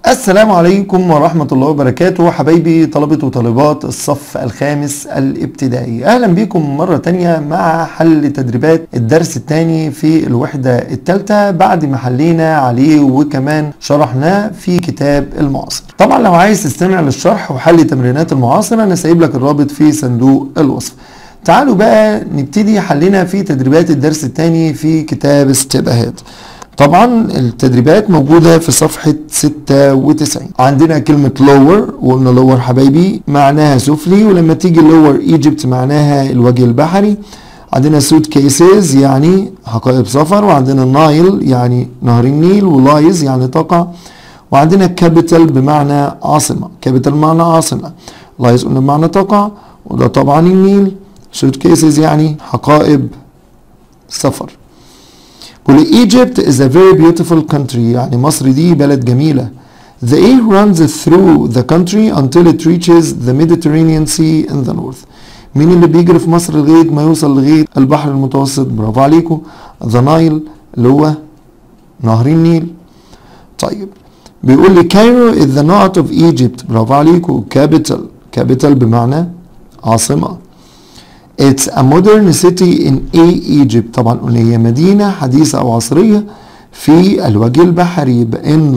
السلام عليكم ورحمة الله وبركاته حبايبي طلبة وطالبات الصف الخامس الابتدائي. أهلا بكم مرة تانية مع حل تدريبات الدرس الثاني في الوحدة الثالثة بعد ما حلينا عليه وكمان شرحناه في كتاب المعاصر. طبعا لو عايز تستمع للشرح وحل تمرينات المعاصر أنا سايب لك الرابط في صندوق الوصف. تعالوا بقى نبتدي حلنا في تدريبات الدرس الثاني في كتاب ستيب اهيد. طبعا التدريبات موجودة في صفحة 96. عندنا كلمة lower، وقلنا lower حبايبي معناها سفلي، ولما تيجي lower Egypt معناها الوجه البحري. عندنا suitcases يعني حقائب سفر، وعندنا نايل يعني نهر النيل، ولايز يعني تقع، وعندنا capital بمعنى عاصمة. capital بمعنى عاصمة، لايز قلنا بمعنى تقع، وده طبعا النيل. suitcases يعني حقائب سفر. Egypt is a very beautiful country، يعني مصر دي بلد جميلة. The air runs through the country until it reaches the Mediterranean Sea in the north. مين اللي بيجري في مصر لغاية ما يوصل لغاية البحر المتوسط؟ برافو عليكم، the Nile اللي هو نهر النيل. طيب بيقول لي Cairo is the north of Egypt، برافو عليكم، capital بمعنى عاصمة. It's a modern city in Egypt، طبعا قلنا هي مدينة حديثة أو عصرية في الوجه البحري، يبقى in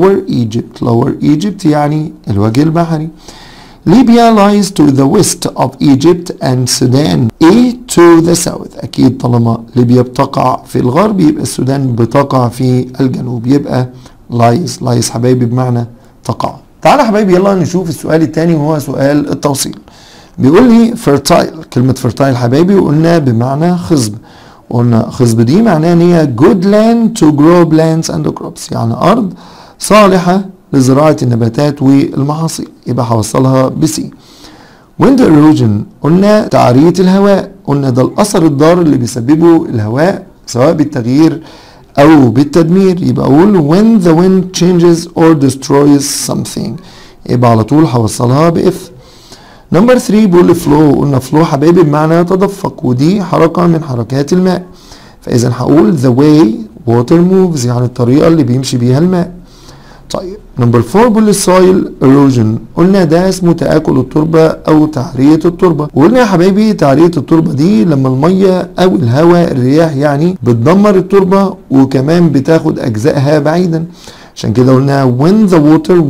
lower Egypt يعني الوجه البحري. Libya lies to the west of Egypt and Sudan to the south. أكيد طالما ليبيا بتقع في الغرب يبقى السودان بتقع في الجنوب، يبقى lies حبايبي بمعنى تقع. تعالى حبايبي يلا نشوف السؤال الثاني وهو سؤال التوصيل. بيقول لي fertile، كلمة fertile حبايبي وقلنا بمعنى خصب، قلنا خصب دي معناها ان هي good land to grow plants and crops، يعني أرض صالحة لزراعة النباتات والمحاصيل، يبقى هوصلها بسي. wind erosion قلنا تعرية الهواء، قلنا ده الأثر الضار اللي بيسببه الهواء سواء بالتغيير أو بالتدمير، يبقى أقول when the wind changes or destroys something، يبقى على طول هوصلها بإف. نمبر 3 بيقول فلو، قلنا فلو حبايبي بمعنى يتدفق، ودي حركة من حركات الماء، فإذا هقول the way water moves يعني الطريقة اللي بيمشي بيها الماء. طيب نمبر 4 بيقول soil erosion، قلنا ده اسمه تآكل التربة أو تعرية التربة، وقلنا يا حبايبي تعرية التربة دي لما المية أو الهواء الرياح يعني بتدمر التربة وكمان بتاخد أجزائها بعيدا، عشان كده قلنا when the water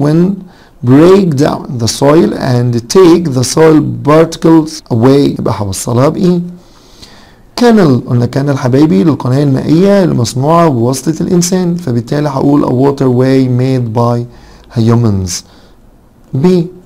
break down the soil and take the soil particles away، يبقى هوصلها بإيه؟ كانال، قلنا كانال حبايبي للقناة المائية المصنوعة بواسطة الإنسان، فبالتالي هقول a waterway made by humans. B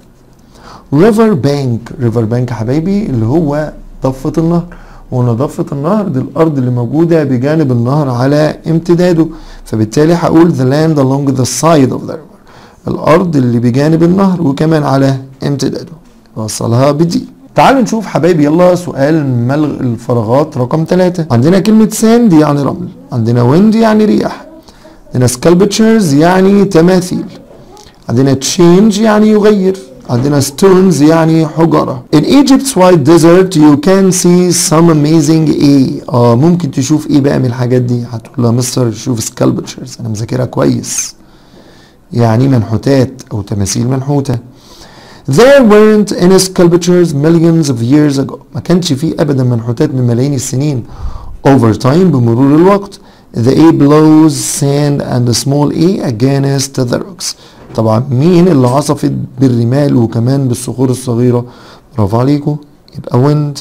river bank حبايبي اللي هو ضفة النهر، وقلنا ضفة النهر دي الأرض اللي موجودة بجانب النهر على امتداده، فبالتالي هقول the land along the side of the river، الأرض اللي بجانب النهر وكمان على امتداده، وصلها بدي. تعالوا نشوف حبايبي يلا سؤال ملغ الفراغات رقم 3. عندنا كلمة ساند يعني رمل، عندنا ويند يعني رياح، عندنا سكالبتشرز يعني تماثيل، عندنا تشينج يعني يغير، عندنا ستونز يعني حجرة. In Egypt's white desert you can see some amazing ممكن تشوف ايه بقى من الحاجات دي؟ هتقول لها مستر شوف سكالبتشرز، انا مذاكرها كويس، يعني منحوتات أو تماثيل منحوتة. There weren't any sculptures millions of years ago، ما كانش فيه أبدا منحوتات من ملايين السنين. Over time بمرور الوقت the A blows sand and small A against the rocks، طبعا مين اللي عصفت بالرمال وكمان بالصخور الصغيرة؟ برافو عليكم، يبقى wind.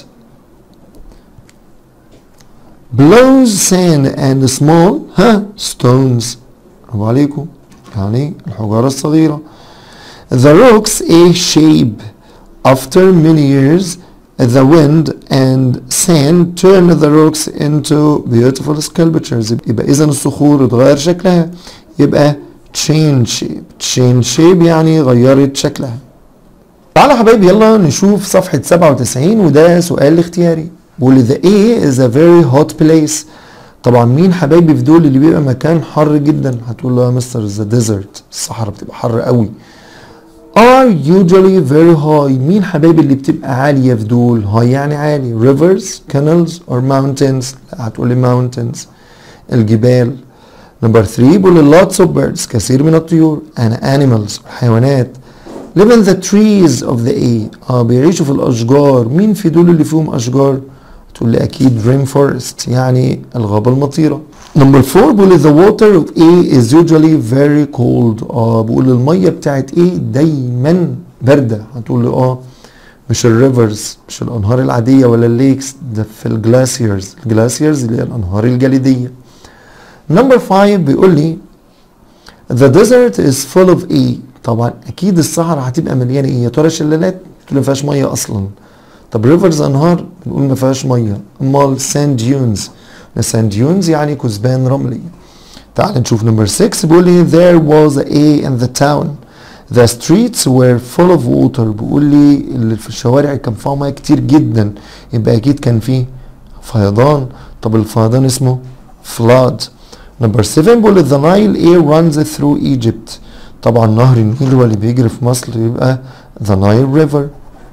blows sand and small stones، برافو عليكم يعني الحجارة الصغيرة. The rocks a shape after many years the wind and sand turn the rocks into beautiful sculptures، يبقى إذا الصخور اتغير شكلها، يبقى change shape يعني غيرت شكلها. تعالى حبايبي يلا نشوف صفحة 97 وده سؤال اختياري، بيقول the A is a very hot place، طبعا مين حبايبي في دول اللي بيبقى مكان حر جدا؟ هتقول له يا مستر ذا ديزرت، الصحراء بتبقى حر قوي. are usually very high، مين حبايبي اللي بتبقى عالية في دول؟ high يعني عالي. rivers canals or mountains، هتقول لي mountains الجبال. نمبر 3 بيقول lots of birds كثير من الطيور and animals الحيوانات live in the trees of the A بيعيشوا في الأشجار. مين في دول اللي فيهم أشجار؟ تقول لي أكيد rainforest يعني الغابة المطيرة. نمبر 4 بيقول the water of A is usually very cold بيقول المية بتاعت A دايما باردة. هتقول لي مش الريفرز مش الأنهار العادية ولا الليكس، ده في الجلاسيرز. الجلاسيرز اللي هي الأنهار الجليدية. نمبر 5 بيقول لي the desert is full of A طبعا اكيد الصحراء هتبقى مليانه ايه؟ يا ترى شلالات؟ تقول ما فيهاش ميه اصلا. طب ريفرز انهار؟ بنقول ما فيهاش ميه. امال ساند ديونز؟ الساند ديونز يعني كثبان رمليه. تعال نشوف نمبر 6 بيقول لي there was a in the town the streets were full of water بيقول لي اللي في الشوارع كان فيها ميه كتير جدا، يبقى اكيد كان فيه فيضان. طب الفيضان اسمه flood. نمبر 7 بيقول لي the Nile A runs through Egypt طبعا نهر النيل هو اللي بيجري في مصر يبقى the Nile River.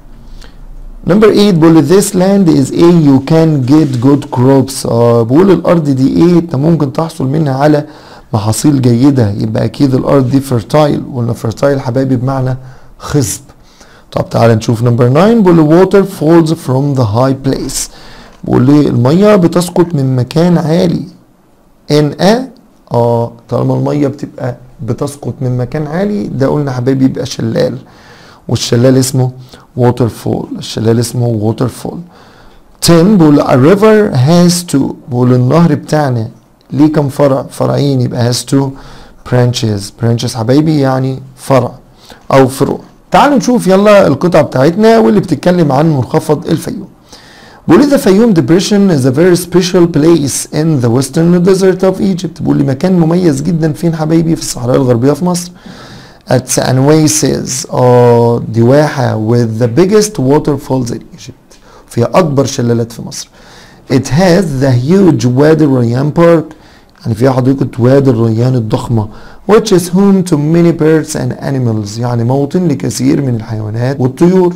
نمبر 8 بيقول this land is A you can get good crops بيقول الأرض دي إيه أنت ممكن تحصل منها على محاصيل جيدة، يبقى أكيد الأرض دي fertile. قلنا fertile حبايبي بمعنى خصب. طب تعالى نشوف نمبر 9 بيقول water falls from the high place بيقول لي المية بتسقط من مكان عالي. in a طالما المية بتبقى بتسقط من مكان عالي ده قلنا حبايبي يبقى شلال، والشلال اسمه waterfall. الشلال اسمه waterfall. 10 بقول a river has two بقول النهر بتاعنا ليه كم فرع؟ فرعين يبقى has two branches. branches حبايبي يعني فرع او فروع. تعالوا نشوف يلا القطعة بتاعتنا واللي بتتكلم عن منخفض الفيوم. بقول لي the Fayum depression is a very special place in the western desert of Egypt. بقول لي مكان مميز جدا فين حبايبي؟ في الصحراء الغربية في مصر. It's an oasis دي واحة with the biggest waterfalls in Egypt فيها أكبر شلالات في مصر. It has the huge وادي الريان park يعني فيها حديقة وادي الريان الضخمة which is home to many birds and animals يعني موطن لكثير من الحيوانات والطيور.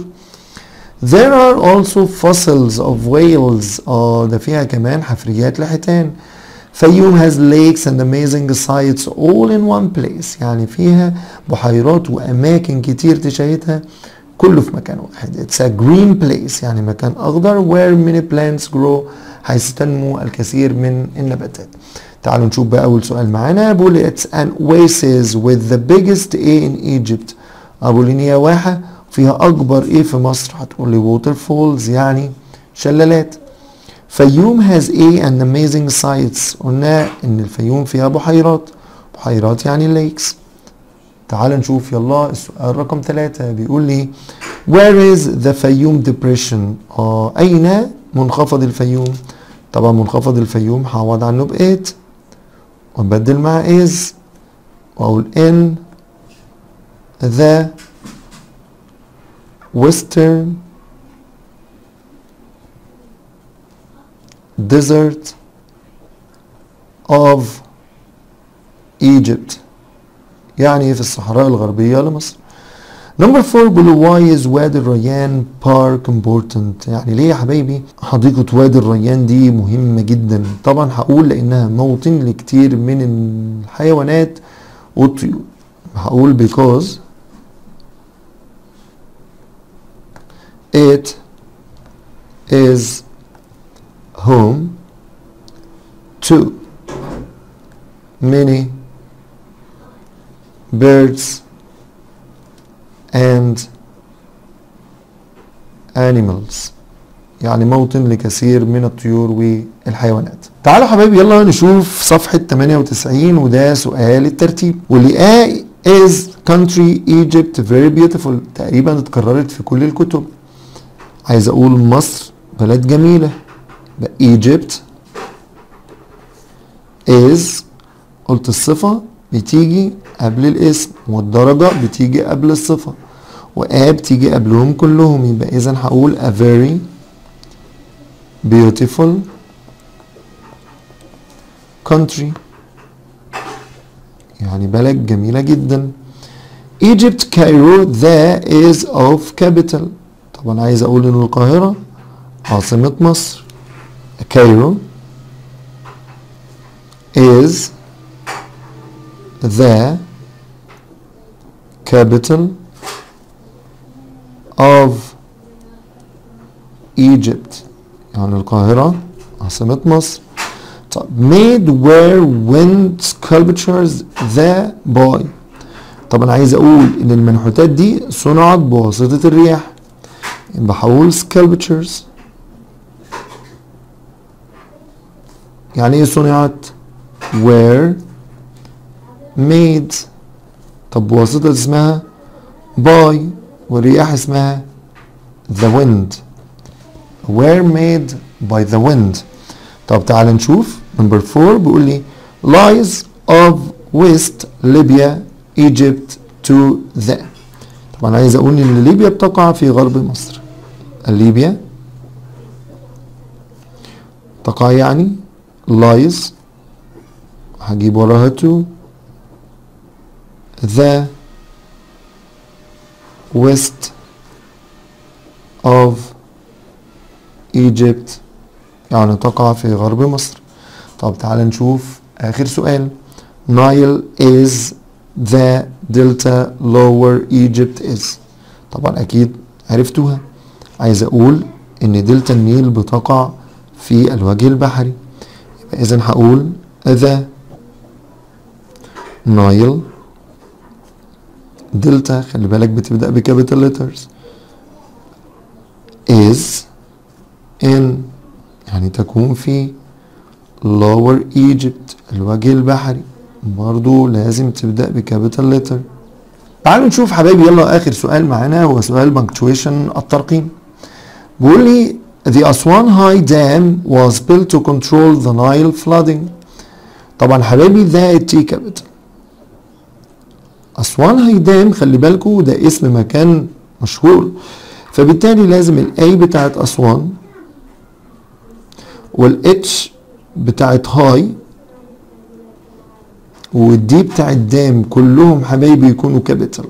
There are also fossils of whales ده فيها كمان حفريات لحيتان. فيوم has lakes and amazing sights all in one place يعني فيها بحيرات وأماكن كتير تشاهدها كله في مكان واحد. It's a green place يعني مكان أخضر where many plants grow حيث تنمو الكثير من النباتات. تعالوا نشوف بقى أول سؤال معانا. بقول it's an oasis with the biggest A in Egypt. أقول إن هي واحة فيها أكبر إيه في مصر؟ هتقول لي waterfalls يعني شلالات. فيوم has A and amazing sights قلنا إن الفيوم فيها بحيرات. بحيرات يعني lakes. تعال نشوف يلا السؤال رقم 3 بيقول لي where is the Fayum depression أين منخفض الفيوم؟ طبعا منخفض الفيوم هعوض عنه ب 8 وبدل مع is وأقول in the western desert of Egypt يعني في الصحراء الغربية لمصر. نمبر 4 بيقول why is وادي الريان park important يعني ليه يا حبايبي حديقة وادي الريان دي مهمة جدا؟ طبعا هقول لأنها موطن لكتير من الحيوانات والطيور. هقول because it is home to many birds and animals يعني موطن لكثير من الطيور والحيوانات. تعالوا حبايبي يلا نشوف صفحة 98 وده سؤال الترتيب. واللي is country Egypt very beautiful تقريبا اتكررت في كل الكتب. عايز اقول مصر بلد جميلة Egypt is قلت الصفة بتيجي قبل الاسم والدرجة بتيجي قبل الصفة بتيجي قبلهم كلهم يبقى اذا هقول a very beautiful country يعني بلد جميلة جدا. Egypt Cairo the is of capital طبعا عايز اقول ان القاهرة عاصمة مصر. Cairo is the capital of Egypt، يعني القاهرة عاصمة مصر. طب made were wind sculptures the by. طب انا عايز اقول ان المنحوتات دي صنعت بواسطة الرياح، يبقى هقول sculptures. يعني ايه صنعت؟ were made. طب بواسطة اسمها by، والرياح اسمها the wind. were made by the wind. طب تعال نشوف نمبر 4 بيقول لي lies of West Libya Egypt to the. طبعا عايز اقول ان ليبيا بتقع في غرب مصر. ليبيا تقع يعني lies، هجيب وراها to the west of Egypt، يعني تقع في غرب مصر. طب تعال نشوف آخر سؤال. Nile is the delta lower Egypt is. طبعا أكيد عرفتوها. عايز أقول إن دلتا النيل بتقع في الوجه البحري، يبقى إذن هقول the Nile دلتا، خلي بالك بتبدأ بكابيتال ليترز، is in يعني تكون في lower Egypt الوجه البحري، برضو لازم تبدأ بكابيتال ليتر. تعالوا نشوف حبايبي، يلا آخر سؤال معانا هو سؤال بانكتويشن الترقيم. بيقول لي The Aswan High Dam was built to control the Nile flooding. طبعا حبايبي ده تي كابيتال. أسوان هاي دام خلي بالكوا ده اسم مكان مشهور، فبالتالي لازم الاي بتاعت أسوان والاتش بتاعت هاي والدي بتاعت دام كلهم حبايبي يكونوا كابيتال.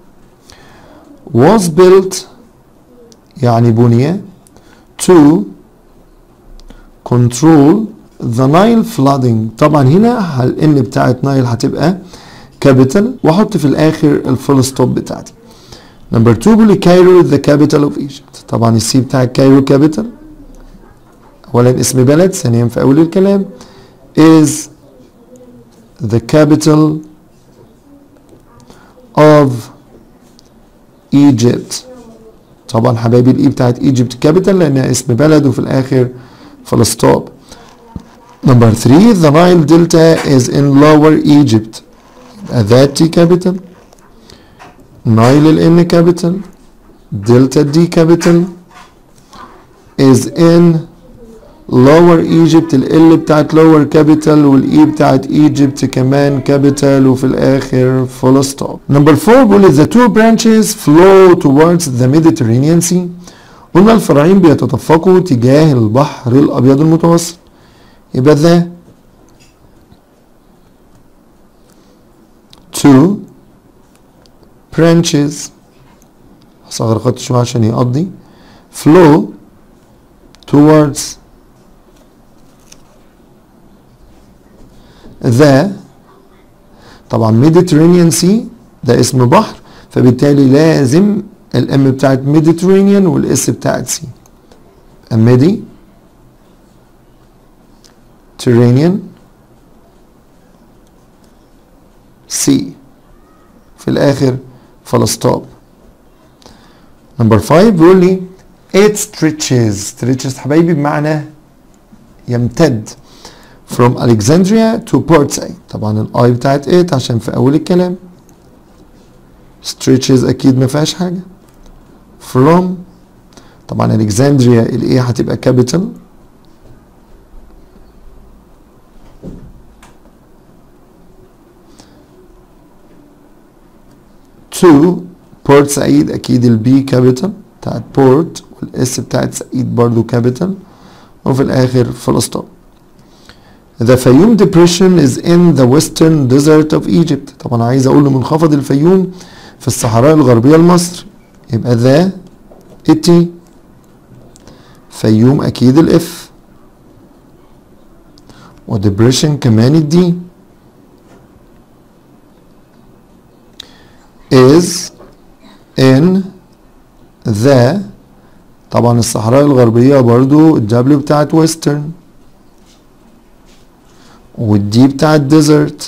was built يعني بني to control the Nile flooding. طبعا هنا الان بتاعت نايل هتبقى كابيتال واحط في الاخر الفول ستوب بتاعتي. نمبر 2 بيقول لي كايرو the capital of Egypt. طبعا السي بتاع كايرو كابيتال، اولا اسم بلد، ثانيا في اول الكلام is the capital of Egypt. طبعا حبايبي الاي بتاعت Egypt كابيتال لانها اسم بلد وفي الاخر فول ستوب. نمبر 3 the Nile Delta is in lower Egypt. ذات تي كابيتال، نايل الان كابيتال، دلتا دي كابيتال، is in lower Egypt ال بتاعت lower كابيتال والاي بتاعت Egypt كمان كابيتال وفي الاخر فول ستوب. نمبر 4 بيقول the two branches flow towards the Mediterranean Sea. قلنا الفرعين بيتدفقوا تجاه البحر الابيض المتوسط، يبقى ذا two branches، هصغر خط شوية عشان يقضي، flow towards the. طبعا Mediterranean Sea ده اسم بحر، فبالتالي لازم الام بتاعت Mediterranean والاس بتاعت سي. Mediterranean سي في الاخر فول ستوب. نمبر 5 بيقول لي it stretches حبايبي بمعنى يمتد from Alexandria to Port Said. طبعا الاي بتاعت it عشان في اول الكلام، stretches اكيد ما فيهاش حاجه. from طبعا Alexandria الاي هتبقى capital، to Port Said اكيد البي كابيتال بتاعت بورت والاس بتاعت سعيد برضو كابيتال وفي الاخر فول ستوب. The Fayum depression is in the western desert of Egypt. طبعا عايز اقول منخفض الفيوم في الصحراء الغربية لمصر، يبقى ذا التي، فيوم اكيد الاف، وديبريشن كمان الدي. is in the. طبعا الصحراء الغربية برضو الدبليو بتاعت western والدي بتاعت desert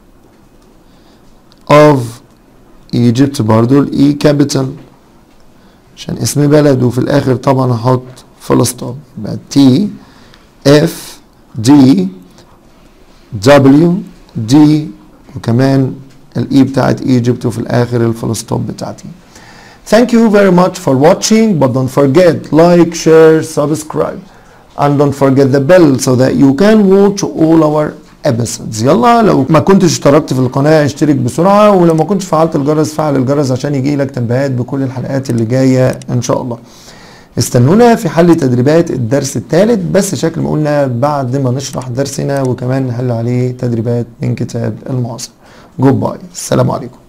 of Egypt برضو الاي capital عشان اسم بلد، وفي الاخر طبعا هحط فول ستوب، يبقى تي اف دي دبليو دي وكمان الاي بتاعت Egypt وفي الاخر الفول ستوب بتاعتي. Thank you very much for watching, but don't forget like, share, subscribe and don't forget the bell so that you can watch all our episodes. يلا لو ما كنتش اشتركت في القناة اشترك بسرعة، ولو ما كنتش فعلت الجرس فعل الجرس عشان يجي لك تنبيهات بكل الحلقات اللي جاية ان شاء الله. استنونا في حل تدريبات الدرس الثالث، بس شكل ما قلنا بعد ما نشرح درسنا وكمان نحل عليه تدريبات من كتاب المعاصر. جود باي، السلام عليكم.